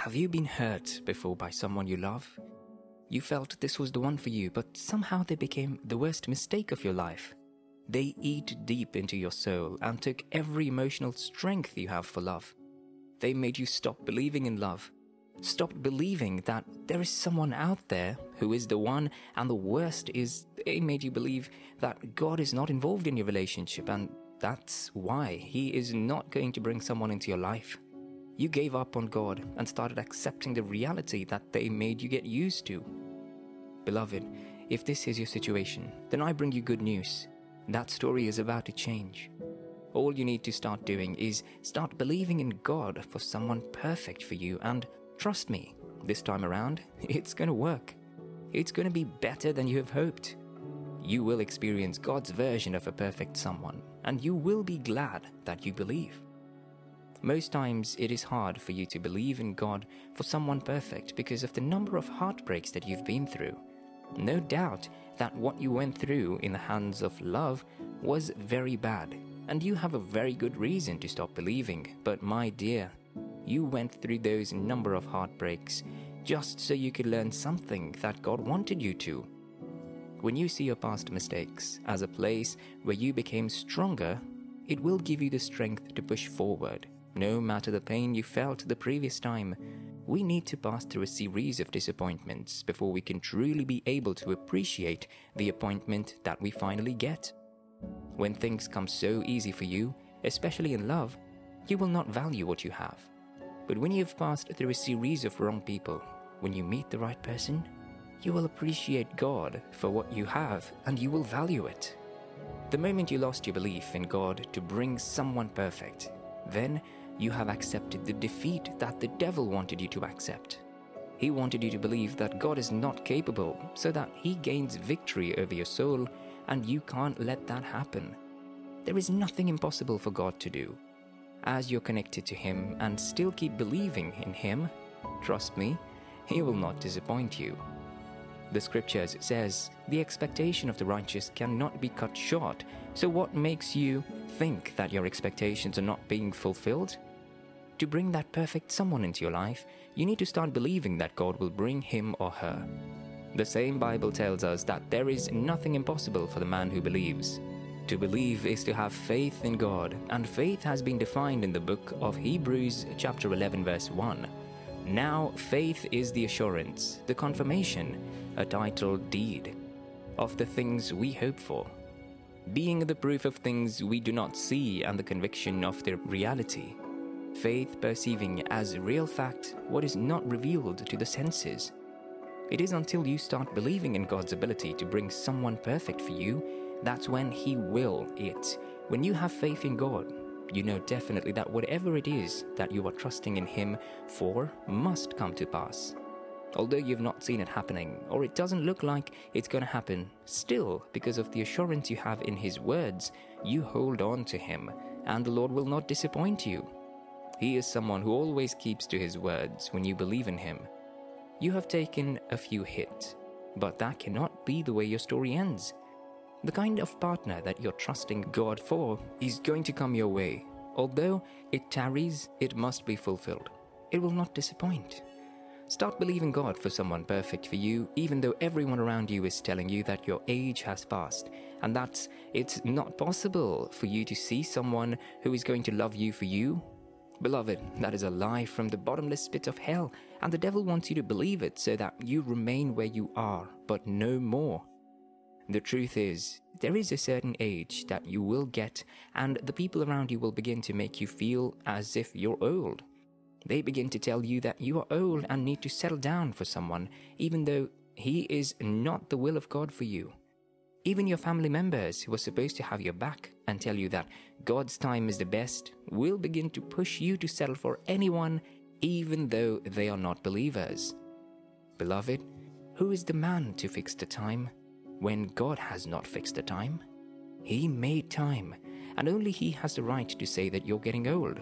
Have you been hurt before by someone you love? You felt this was the one for you, but somehow they became the worst mistake of your life. They eat deep into your soul and took every emotional strength you have for love. They made you stop believing in love. Stop believing that there is someone out there who is the one, and the worst is they made you believe that God is not involved in your relationship, and that's why He is not going to bring someone into your life. You gave up on God and started accepting the reality that they made you get used to. Beloved, if this is your situation, then I bring you good news. That story is about to change. All you need to start doing is start believing in God for someone perfect for you, and trust me, this time around, it's going to work. It's going to be better than you have hoped. You will experience God's version of a perfect someone, and you will be glad that you believe. Most times it is hard for you to believe in God for someone perfect because of the number of heartbreaks that you've been through. No doubt that what you went through in the hands of love was very bad, and you have a very good reason to stop believing. But my dear, you went through those number of heartbreaks just so you could learn something that God wanted you to. When you see your past mistakes as a place where you became stronger, it will give you the strength to push forward. No matter the pain you felt the previous time, we need to pass through a series of disappointments before we can truly be able to appreciate the appointment that we finally get. When things come so easy for you, especially in love, you will not value what you have. But when you've passed through a series of wrong people, when you meet the right person, you will appreciate God for what you have, and you will value it. The moment you lost your belief in God to bring someone perfect, then you have accepted the defeat that the devil wanted you to accept. He wanted you to believe that God is not capable, so that He gains victory over your soul, and you can't let that happen. There is nothing impossible for God to do. As you're connected to Him and still keep believing in Him, trust me, He will not disappoint you. The scriptures says, the expectation of the righteous cannot be cut short. So what makes you think that your expectations are not being fulfilled? To bring that perfect someone into your life, you need to start believing that God will bring him or her. The same Bible tells us that there is nothing impossible for the man who believes. To believe is to have faith in God, and faith has been defined in the book of Hebrews chapter 11 verse 1. Now faith is the assurance, the confirmation, a titled deed, of the things we hope for, being the proof of things we do not see and the conviction of their reality. Faith perceiving as real fact what is not revealed to the senses. It is until you start believing in God's ability to bring someone perfect for you, that's when He will it. When you have faith in God, you know definitely that whatever it is that you are trusting in Him for must come to pass. Although you've not seen it happening, or it doesn't look like it's going to happen, still, because of the assurance you have in His words, you hold on to Him, and the Lord will not disappoint you. He is someone who always keeps to His words when you believe in Him. You have taken a few hits, but that cannot be the way your story ends. The kind of partner that you're trusting God for is going to come your way. Although it tarries, it must be fulfilled. It will not disappoint. Start believing God for someone perfect for you, even though everyone around you is telling you that your age has passed, and that it's not possible for you to see someone who is going to love you for you. Beloved, that is a lie from the bottomless pit of hell, and the devil wants you to believe it so that you remain where you are, but no more. The truth is, there is a certain age that you will get, and the people around you will begin to make you feel as if you're old. They begin to tell you that you are old and need to settle down for someone, even though He is not the will of God for you. Even your family members who are supposed to have your back and tell you that God's time is the best will begin to push you to settle for anyone, even though they are not believers. Beloved, who is the man to fix the time when God has not fixed the time? He made time, and only He has the right to say that you're getting old.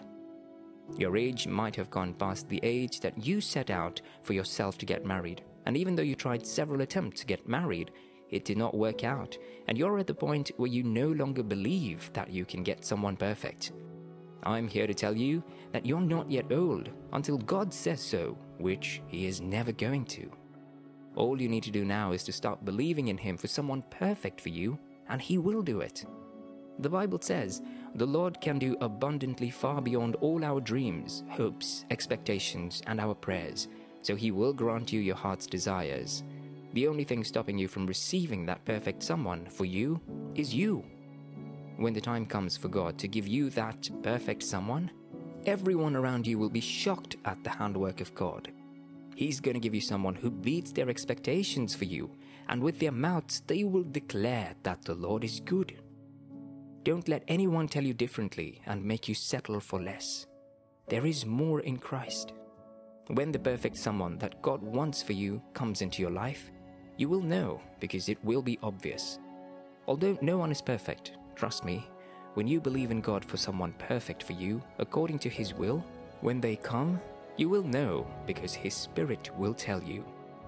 Your age might have gone past the age that you set out for yourself to get married, and even though you tried several attempts to get married, it did not work out, and you're at the point where you no longer believe that you can get someone perfect. I'm here to tell you that you're not yet old until God says so, which he is never going to. All you need to do now is to start believing in him for someone perfect for you, and he will do it. The Bible says, the Lord can do abundantly far beyond all our dreams, hopes, expectations, and our prayers, so he will grant you your heart's desires. The only thing stopping you from receiving that perfect someone for you is you. When the time comes for God to give you that perfect someone, everyone around you will be shocked at the handwork of God. He's going to give you someone who beats their expectations for you, and with their mouths they will declare that the Lord is good. Don't let anyone tell you differently and make you settle for less. There is more in Christ. When the perfect someone that God wants for you comes into your life, you will know because it will be obvious. Although no one is perfect, trust me, when you believe in God for someone perfect for you, according to his will, when they come, you will know because his Spirit will tell you.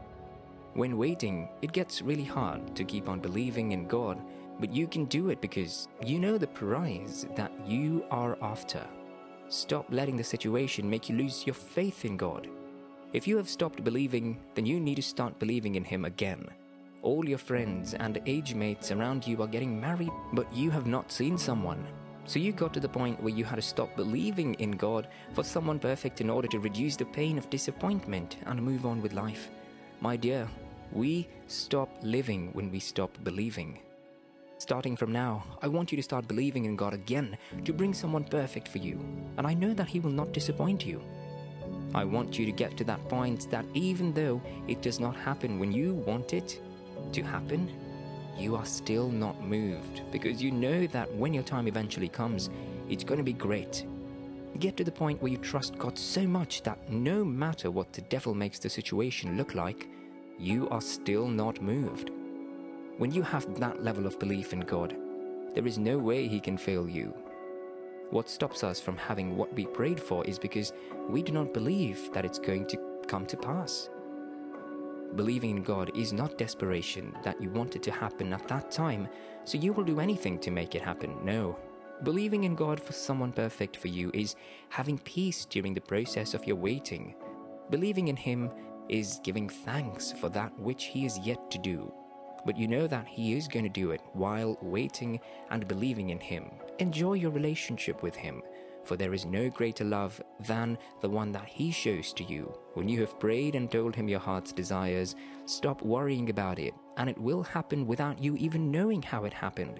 When waiting, it gets really hard to keep on believing in God, but you can do it because you know the prize that you are after. Stop letting the situation make you lose your faith in God. If you have stopped believing, then you need to start believing in him again. All your friends and age mates around you are getting married, but you have not seen someone. So you got to the point where you had to stop believing in God for someone perfect in order to reduce the pain of disappointment and move on with life. My dear, we stop living when we stop believing. Starting from now, I want you to start believing in God again to bring someone perfect for you, and I know that he will not disappoint you. I want you to get to that point that even though it does not happen when you want it to happen, you are still not moved because you know that when your time eventually comes, it's going to be great. Get to the point where you trust God so much that no matter what the devil makes the situation look like, you are still not moved. When you have that level of belief in God, there is no way he can fail you. What stops us from having what we prayed for is because we do not believe that it's going to come to pass. Believing in God is not desperation that you want it to happen at that time, so you will do anything to make it happen. No. Believing in God for someone perfect for you is having peace during the process of your waiting. Believing in him is giving thanks for that which he is yet to do. But you know that he is going to do it while waiting and believing in him. Enjoy your relationship with him, for there is no greater love than the one that he shows to you. When you have prayed and told him your heart's desires, stop worrying about it, and it will happen without you even knowing how it happened.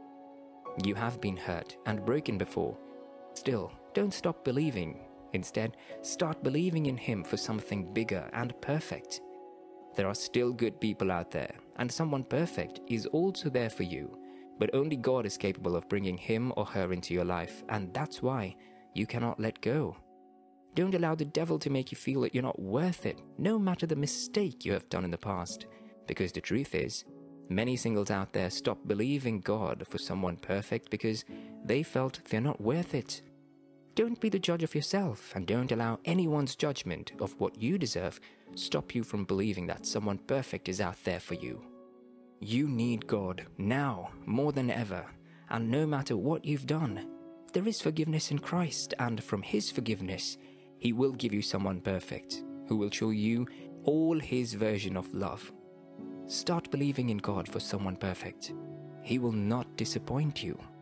You have been hurt and broken before. Still, don't stop believing. Instead, start believing in him for something bigger and perfect. There are still good people out there, and someone perfect is also there for you. But only God is capable of bringing him or her into your life, and that's why you cannot let go. Don't allow the devil to make you feel that you're not worth it, no matter the mistake you have done in the past. Because the truth is, many singles out there stop believing God for someone perfect because they felt they're not worth it. Don't be the judge of yourself, and don't allow anyone's judgment of what you deserve stop you from believing that someone perfect is out there for you. You need God now more than ever, and no matter what you've done, there is forgiveness in Christ, and from his forgiveness, he will give you someone perfect who will show you all his version of love. Start believing in God for someone perfect. He will not disappoint you.